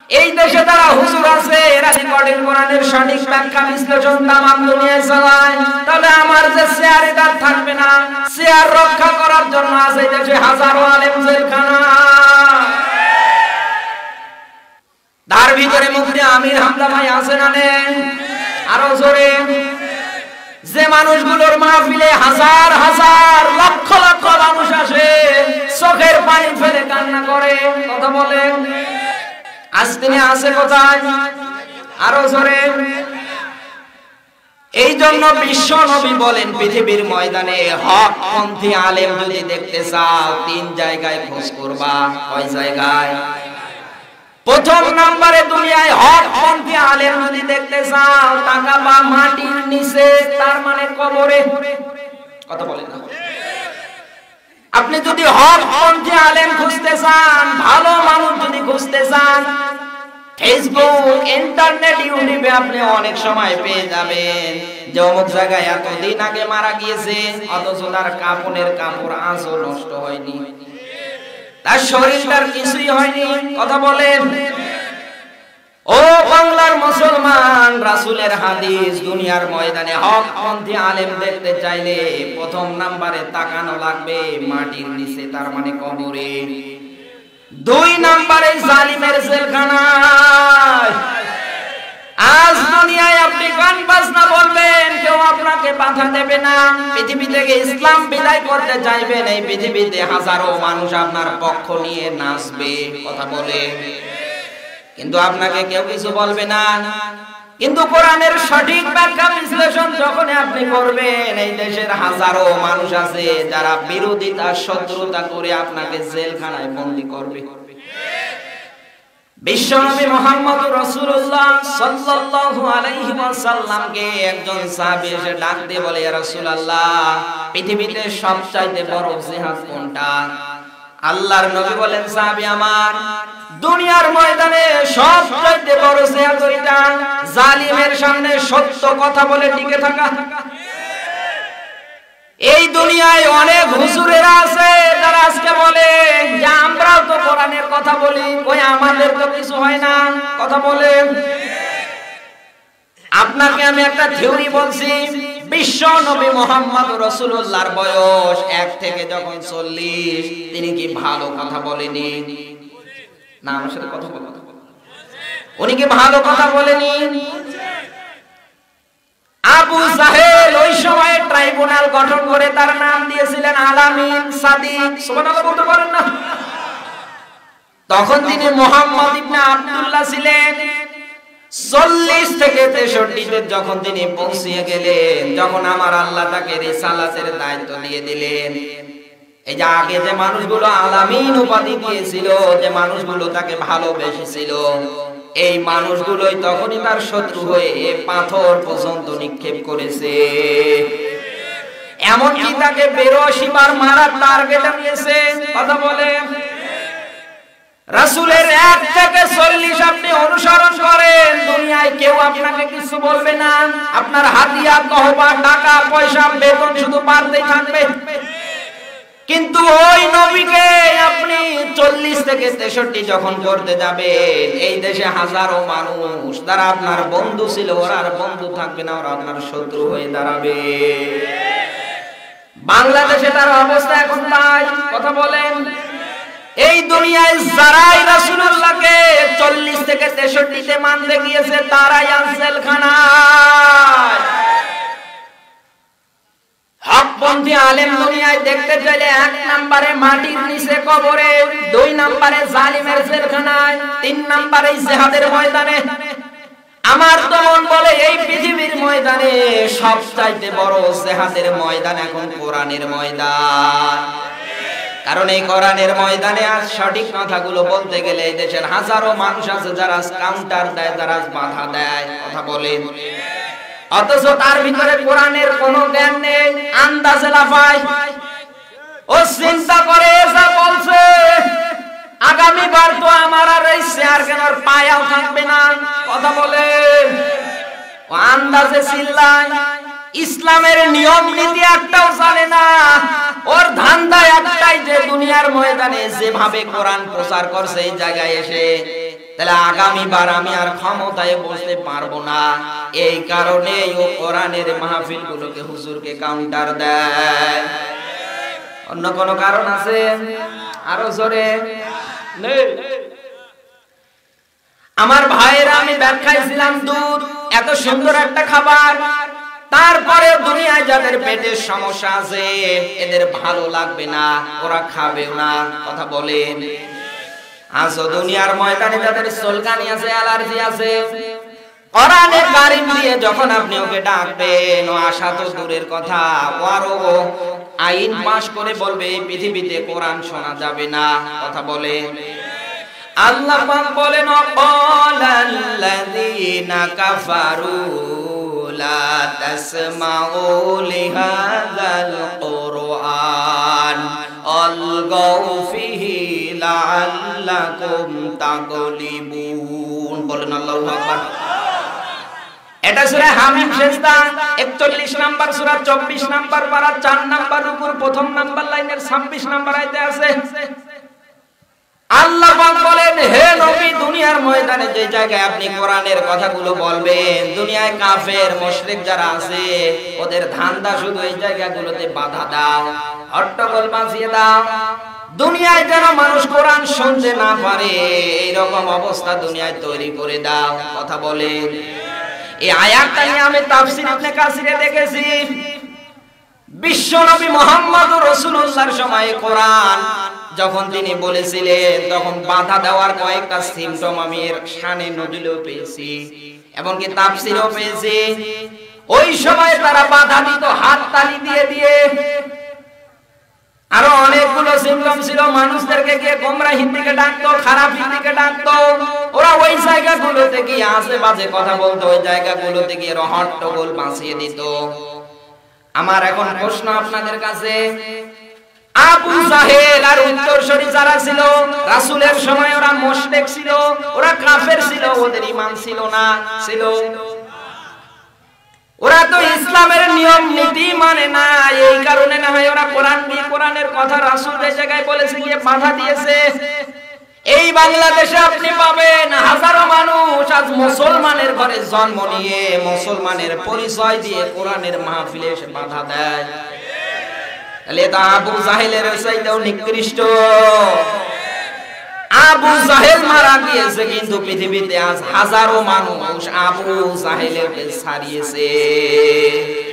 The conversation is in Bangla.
এই দেশে যারা হুজুর আছে এরা রেকর্ডিং কোরআনের সঠিক ব্যাখ্যা বিশ্লেষণ তামাম দুনিয়ায় চালায়, তাহলে আমার যে শেয়ার এটা থাকবে না। শেয়ার রক্ষা করার জন্য আছে এই দেশে হাজারো আলেম জেলখানা। তার ভিতরে মুফতি আমির হামজা ভাই আছে না নেই? আরো জোরে। যে মানুষগুলোর মাহফিলে হাজার হাজার লক্ষ লক্ষ মানুষ আসে, চোখের পানি ফেলে কান্না করে, কথা বলেন, আজ তিনি আছে কোথায়? আরো জোরে। এই জন্য বিশ্ব নবী বলেন পৃথিবীর ময়দানে হক পন্থী আলেম যদি দেখতে চাও 3 জায়গায় খোঁজ করবা। কয় জায়গায়? প্রথম নম্বরে দুনিয়ায় হক পন্থী আলেম যদি দেখতে চাও তাকাবা মাটির নিচে, তার মানে কবরে। কথা বলেন না। আপনি যদি হক পন্থী আলেম খুঁজতে চান, ভালো মানুষ যদি খুঁজতে চান, ফেসবুক, ইন্টারনেট, ইউটিউবে আপনি অনেক সময় পেয়ে যাবেন যে অমুক জায়গায় এতদিন আগে মারা গিয়েছে, অথচ তার কাপড়ের কাপড় আজও নষ্ট হয়নি, তার শরীরটার কিছুই হয়নি। কথা বলেন। ও বাংলার মুসলমান, রাসূলের হাদিস, দুনিয়ার ময়দানে হক পন্থী আলেম দেখতে চাইলে প্রথম নম্বরে তাকানো লাগবে মাটির নিচে, তার মানে কবরে। 2 নম্বরে জালিমের জেলখানায়। আজ দুনিয়ায় আপনি গান বাজনা বলবেন, কেউ আপনাকে বাধা দেবে না। পৃথিবী থেকে ইসলাম বিদায় করতে চাইবেন, এই পৃথিবীতে হাজারো মানুষ আপনার পক্ষ নিয়ে নাচবে, কথা বলে, কিন্তু আপনাকে কেউ কিছু বলবে না। কিন্তু কোরআনের সঠিক ব্যাখ্যা বিশ্লেষণ যখন আপনি করবেন, এই দেশের হাজারো মানুষ আছে যারা বিরোধিতা শত্রুতা করে আপনাকে জেলখানায় বন্দী করবে। বিশ্বনবী মুহাম্মদ রাসূলুল্লাহ সাল্লাল্লাহু আলাইহি ওয়াসাল্লামকে একজন সাহাবী এসে ডাক দিয়ে বলে, ইয়া রাসূলুল্লাহ, পৃথিবীতে সবচাইতে বড় জিহাদ কোনটা? আল্লাহর নবী বলেন, সাহাবী আমার, দুনিয়ার ময়দানে সবচাইতে বড় জিহাদ ওইটা, জালিমের সামনে সত্য কথা বলে টিকে থাকা। এই দুনিয়ায় অনেক হুজুরেরা আছে যারা আজকে বলে যে আমরাও তো কোরআনের কথা বলি, কই আমাদের তো কিছু হয় না, কথা বলে। আপনাকে আমি একটা থিওরি বলছি, বিশ্ব নবী মুহাম্মদ রাসূলুল্লাহর বয়স 1 থেকে যখন 40, তিনি কি ভালো কথা বলেনি? না, আমার সাথে কথা বলো। উনি কি ভালো কথা বলেনি? আবু জাহেল ওই সময় ট্রাইব্যুনাল গঠন করে তার নাম দিয়েছিলেন আলামিন সাদিক। সুবহানাল্লাহ বলতে পারেন না? তখন তিনি মুহাম্মদ ইবনে আব্দুল্লাহ ছিলেন। 40 থেকে 63 যখন তিনি পৌঁছিয়ে গেলেন, যখন আমার আল্লাহ তাকে রিসালাতের দায়িত্ব দিয়ে দিলেন, এই যে আগে যে মানুষগুলো আলামিন উপাধি দিয়েছিল, যে মানুষগুলো তাকে ভালোবেসেছিল, এই মানুষগুলোই তখনই তার শত্রু হয়ে পাথর পর্যন্ত নিক্ষেপ করেছে। এমনকি তাকে 82 বার মারার টার্গেট নিয়েছে, কথা বলে। রাসূলের 1 থেকে 40 আপনি অনুসরণ করেন, দুনিয়ায় কেউ আপনাকে কিছু বলবে না। আপনার হাদিয়া, তহবা, টাকা পয়সা, বেতন শুধু বাড়তেই থাকবে। কিন্তু ওই নবীকে আপনি 40 থেকে 63 যখন করতে যাবেন, এই দেশে হাজারো মানুষ যারা আপনার বন্ধু ছিল, ওরা আর বন্ধু থাকবে না, ওরা আপনার শত্রু হয়ে দাঁড়াবে। বাংলাদেশে তার অবস্থা এখন তাই, কথা বলেন। এই দুনিয়ায় যারাই রাসূলুল্লাহকে 40 থেকে 63 তে মানতে গিয়েছে, তারাই জেলখানায়। হকপন্থী আলেম দুনিয়ায় দেখতে চাইলে 1 নম্বরে মাটির নিচে কবরে, 2 নম্বরে জালিমের জেলখানায়, 3 নম্বরে জিহাদের ময়দানে। আমার তো মন বলে এই পৃথিবীর ময়দানে সবচাইতে বড় জিহাদের ময়দান এখন কোরআনের ময়দান। কারণ এই কোরআনের ময়দানে আজ সঠিক কথাগুলো বলতে গেলে এই দেশের হাজারো মানুষ আছে যারা কাউন্টার দেয়, যারা বাধা দেয়, কথা বলেন। অথচ তার ভিতরে কোরআনের কোনো জ্ঞান নেই, আন্দাজে লাফায়। ও চিন্তা করে যা বলছে, আগামীবার তো আমার আর এই শেয়ার কেনার পায়াও থাকবে না, কথা বলে। ও আন্দাজে চিল্লায়, ইসলামের নিয়ম নীতি একটাও জানে না। ওর ধান্দা একটাই যে দুনিয়ার ময়দানে যেভাবে কোরআন প্রচার করছে, এই জায়গায় এসে তাহলে আগামীবার আমি আর ক্ষমতায় বসতে পারবো না, এই কারণে ও কোরআনের মাহফিলগুলোকে হুজুরকে কাউন্টার দেয়। অন্য কোন কারণ আছে? আরো জোরে নেই। আমার ভাইয়েরা, আমি ব্যাখ্যাইছিলাম দুধ এত সুন্দর একটা খাবার, তারপরে দুনিয়ায় যাদের পেটের সমস্যা আছে এদের ভালো লাগবে না, ওরা খাবেও না। কথা বলেন। আজ দুনিয়ার ময়দানে যাদের চুলকানি আছে, অ্যালার্জি আছে, কোরআনে কারীম দিয়ে যখন আপনি ওকে ডাকবেন, ও আশা তো দূরের কথা, ওরও আইন পাশ করে বলবে এই পৃথিবীতে কোরআন শোনা যাবে না। কথা বলেন। আল্লাহ পাক বলেন, অকালাল্লাযীনা কাফারু লা তাসমাউ লিহাযাল কুরআন আলগাউ ফিহি লাআল্লাকুম তাগলিবুন। বলেন আল্লাহু আকবার। এটা সূরা হামিম সেজদা 41 নাম্বার সূরা 24 নাম্বার পারা 4 নাম্বার রুকুর প্রথম নাম্বার লাইনের 26 নাম্বার আয়াতে আছে। আল্লাহ পাক বলেন, হে নবী, দুনিয়ার ময়দানে যে জায়গায় আপনি কোরআনের কথাগুলো বলবেন, দুনিয়ায় কাফের মুশরিক যারা আছে ওদের ধান্দা শুধু এই জায়গাগুলোতে বাধা দাও, হট্টগোল বাজিয়ে দাও, দুনিয়ায় যেন মানুষ কোরআন শুনতে না পারে এইরকম অবস্থা দুনিয়ায় তৈরি করে দাও। কথা বলেন। এই আয়াতটা নিয়ে আমি তাফসীর ইবনে কাসিরে দেখেছি, বিশ্বনবী মুহাম্মদুর রাসূলুল্লাহর সময়ে কোরআন যখন তিনি বলেছিলেন, তখন বাধা দেওয়ার কয়েকটা সিম্পটম আমি এর শানে নজুলেও পেয়েছি, এমনকি তাফসীরেও পেয়েছি। ওই সময় তারা বাধা দিত হাত তালি দিয়ে দিয়ে। আরো অনেকগুলো সিম্পটম ছিল, মানুষদেরকে গিয়ে গোমরাহির দিকে ডাকতো, খারাপির দিকে ডাকতো। ওরা ওই জায়গাগুলোতে গিয়ে আজে বাজে কথা বলতো, ওই জায়গাগুলোতে গিয়ে হট্টগোল বাঁচিয়ে দিত। আমার এখন প্রশ্ন আপনাদের কাছে, আবু জাহেল আর উত্তরসূরি যারা ছিল রাসূলের সময়, ওরা মুশরিক ছিল, ওরা কাফের ছিল, ওদের ঈমান ছিল না? ছিল। ওরা তো ইসলামের নিয়ম নীতি মানে না, এই কারণে না হয় ওরা কোরআন দিয়ে কোরআনের কথা রাসূল যে জায়গায় বলেছে গিয়ে বাধা দিয়েছে। এই বাংলাদেশে আপনি পাবেন হাজারো মানুষ আজ মুসলমানের ঘরে জন্ম নিয়ে মুসলমানের পরিচয় দিয়ে কোরআনের মাহফিলে এসে বাধা দেয়। তাহলে এটা আবু জাহেলের চাইতেও নিকৃষ্ট। আবু জাহেল মারা গিয়েছে, কিন্তু পৃথিবীতে আজ হাজারো মানুষ আবু জাহেলকে ছাড়িয়েছে।